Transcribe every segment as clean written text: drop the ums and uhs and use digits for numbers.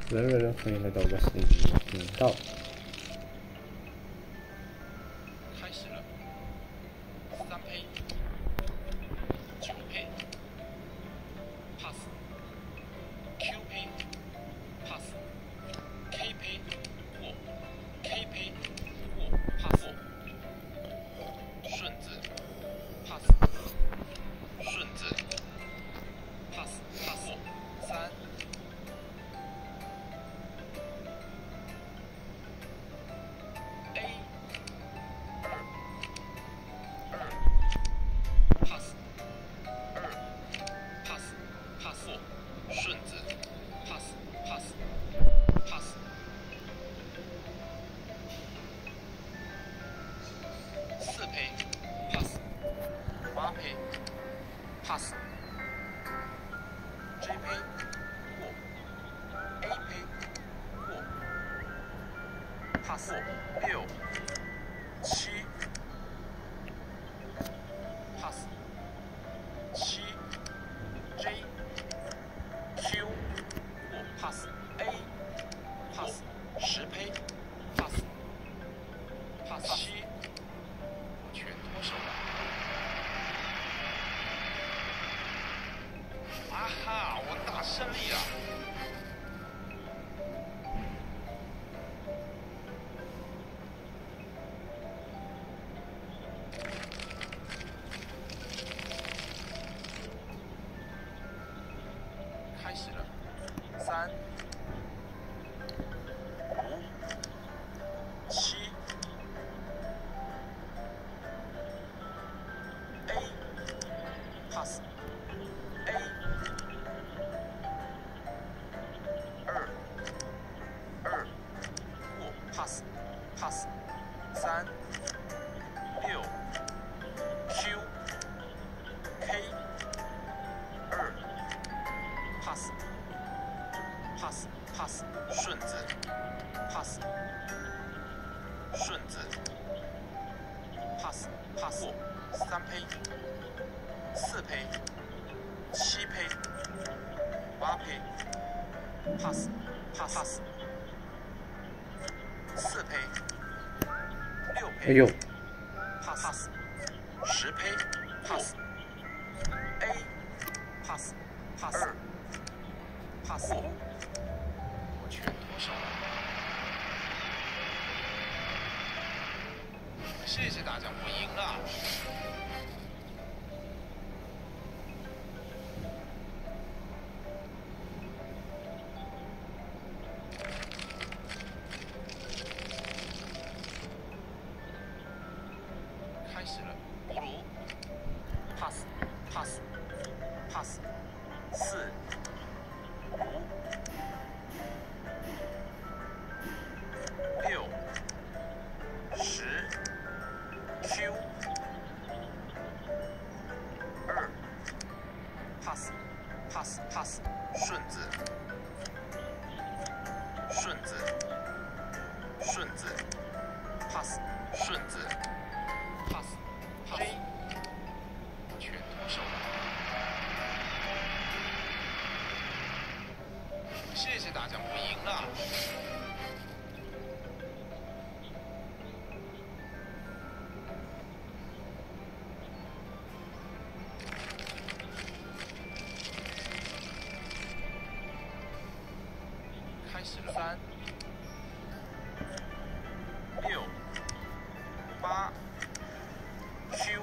欢迎来到我的频道。 开始了，3胚，9胚，pass，Q 胚，pass，K 胚过，K 胚过 ，pass，顺子 ，pass，顺子 ，pass，过3。顺子 pass 4胚 pass 8胚 pass J 胚过 A 胚过 pass 6 7 pass 7 J Q 过 pass A pass 10胚 pass 7，我全脱手了。啊哈！我大胜利了！开始了，3、5、7 A pass A 2过 pass 3 6 Q K 2 pass 顺子 pass 过3胚4胚7胚8胚 pass 4胚6胚哎呦， pass 10胚 pass A pass 2 pass 我全脱手了。谢谢大家，我赢了。开始了，葫芦 pass 4 5 6 10 Q 2 pass 顺子 pass 顺子 pass J 我全脱手了。谢谢大家，我赢了。开始了，3、6、8 Q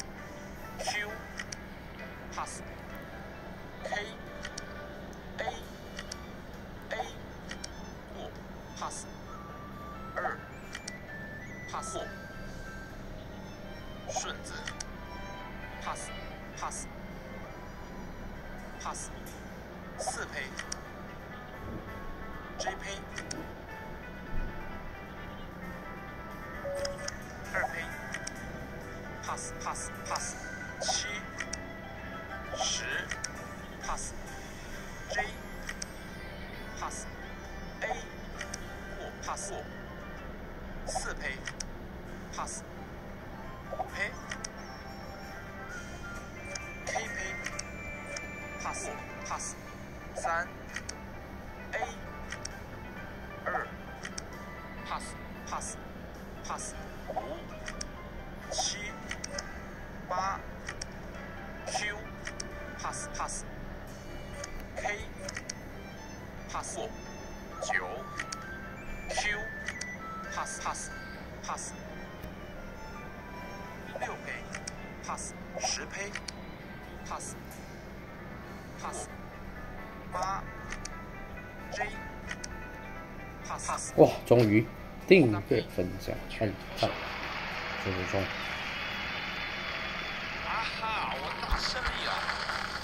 pass K A 过 pass 2 pass 顺子 pass 4胚 J 胚2胚 pass 7 10 pass J pass A 过 pass 4胚 pass 5胚 K 胚 pass 3 A pass 5、7、8 Q pass pass K pass 9 Q pass pass pass 6A pass 10P pass pass 8 J pass pass 哇，终于订阅分享按赞，谢谢冲。 啊哈，我大胜利了！